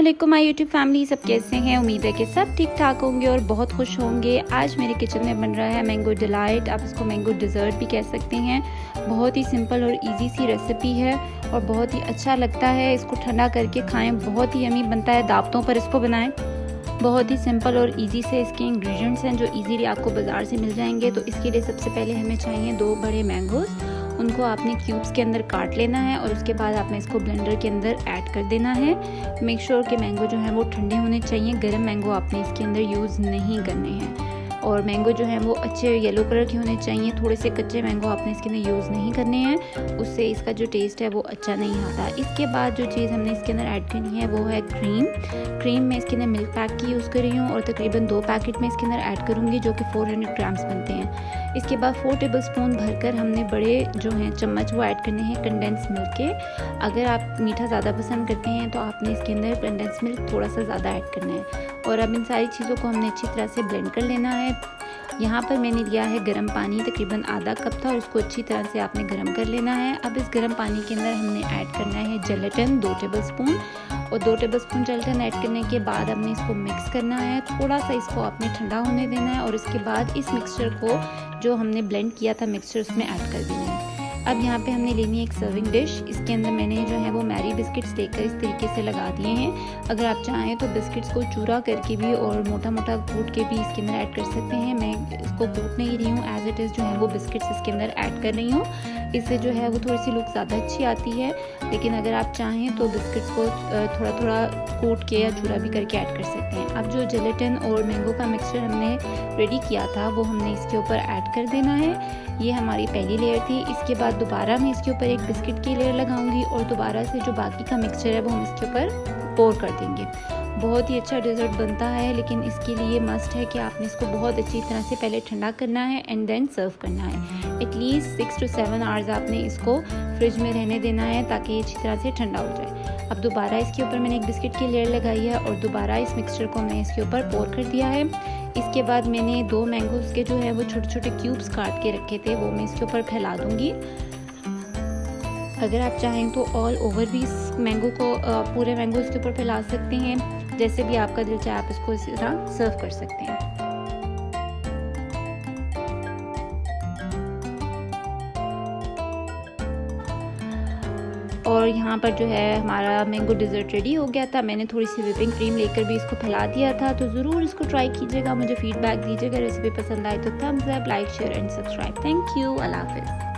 अस्सलामुअलैकुम my YouTube family, सब कैसे हैं। उम्मीद है कि सब ठीक ठाक होंगे और बहुत खुश होंगे। आज मेरे किचन में बन रहा है मैंगो डिलाइट, आप इसको मैंगो डिज़र्ट भी कह सकते हैं। बहुत ही सिंपल और इजी सी रेसिपी है और बहुत ही अच्छा लगता है। इसको ठंडा करके खाएं, बहुत ही यमी बनता है। दावतों पर इसको बनाएं। बहुत ही सिंपल और इजी से इसके इंग्रेडिएंट्स हैं जो इजीली आपको बाज़ार से मिल जाएंगे। तो इसके लिए सबसे पहले हमें चाहिए 2 बड़े मैंगोज़। उनको आपने क्यूब्स के अंदर काट लेना है और उसके बाद आपने इसको ब्लेंडर के अंदर ऐड कर देना है। मेक श्योर कि मैंगो जो है वो ठंडे होने चाहिए। गर्म मैंगो आपने इसके अंदर यूज़ नहीं करने हैं और मैंगो जो है वो अच्छे येलो कलर के होने चाहिए। थोड़े से कच्चे मैंगो आपने इसके अंदर यूज़ नहीं करने हैं, उससे इसका जो टेस्ट है वो अच्छा नहीं आता। इसके बाद जो चीज़ हमने इसके अंदर ऐड करनी है वो है क्रीम में इसके अंदर मिल्क पैक की यूज़ कर रही हूँ और तकरीबन 2 पैकेट में इसके अंदर ऐड करूँगी जो कि 400 ग्राम्स बनते हैं। इसके बाद 4 टेबलस्पून भरकर हमने बड़े जो हैं चम्मच वो ऐड करने हैं कंडेंस मिल्क के। अगर आप मीठा ज़्यादा पसंद करते हैं तो आपने इसके अंदर कंडेंस मिल्क थोड़ा सा ज़्यादा ऐड करना है। और अब इन सारी चीज़ों को हमने अच्छी तरह से ब्लेंड कर लेना है। यहाँ पर मैंने लिया है गर्म पानी, तकरीबन आधा कप था और इसको अच्छी तरह से आपने गर्म कर लेना है। अब इस गर्म पानी के अंदर हमने ऐड करना है जेलेटिन 2 टेबलस्पून और 2 टेबलस्पून जेलेटिन ऐड करने के बाद हमने इसको मिक्स करना है। थोड़ा सा इसको आपने ठंडा होने देना है और इसके बाद इस मिक्सचर को जो हमने ब्लेंड किया था मिक्सचर उसमें ऐड कर देना है। अब यहाँ पे हमने लेनी है एक सर्विंग डिश। इसके अंदर मैंने जो है वो मैरी बिस्किट्स लेकर इस तरीके से लगा दिए हैं। अगर आप चाहें तो बिस्किट्स को चूरा करके भी और मोटा मोटा कूट के भी इसके अंदर ऐड कर सकते हैं। मैं इसको कूट नहीं रही हूँ, एज इट इज़ जो है वो बिस्किट्स इसके अंदर ऐड कर रही हूँ। इससे जो है वो थोड़ी सी लुक ज़्यादा अच्छी आती है, लेकिन अगर आप चाहें तो बिस्किट्स को थोड़ा थोड़ा कूट के या चूरा भी करके ऐड कर सकते हैं। अब जो जेलेटिन और मैंगो का मिक्सचर हमने रेडी किया था वो हमने इसके ऊपर ऐड कर देना है। ये हमारी पहली लेयर थी। इसके बाद दोबारा मैं इसके ऊपर एक बिस्किट की लेयर लगाऊंगी और दोबारा से जो बाकी का मिक्सचर है वो हम इसके ऊपर पोर कर देंगे। बहुत ही अच्छा डेजर्ट बनता है, लेकिन इसके लिए मस्ट है कि आपने इसको बहुत अच्छी तरह से पहले ठंडा करना है एंड देन सर्व करना है। एटलीस्ट 6 to 7 आवर्स आपने इसको फ्रिज में रहने देना है ताकि ये अच्छी तरह से ठंडा हो जाए। अब दोबारा इसके ऊपर मैंने एक बिस्किट की लेयर लगाई है और दोबारा इस मिक्सचर को मैं इसके ऊपर पोर कर दिया है। इसके बाद मैंने 2 मैंगोज़ के जो है वो छोटे छोटे क्यूब्स काट के रखे थे वो मैं इसके ऊपर फैला दूँगी। अगर आप चाहें तो ऑल ओवर भी इस मैंगो को पूरे मैंगो इसके ऊपर फैला सकते हैं। जैसे भी आपका दिल चाहे आप इसको इसी तरह सर्व कर सकते हैं। और यहाँ पर जो है हमारा मैंगो डिज़र्ट रेडी हो गया था। मैंने थोड़ी सी व्हिपिंग क्रीम लेकर भी इसको फैला दिया था। तो ज़रूर इसको ट्राई कीजिएगा, मुझे फीडबैक दीजिएगा। रेसिपी पसंद आए तो thumbs up, like, share and subscribe. Thank you. अल्लाह हाफ़िज़।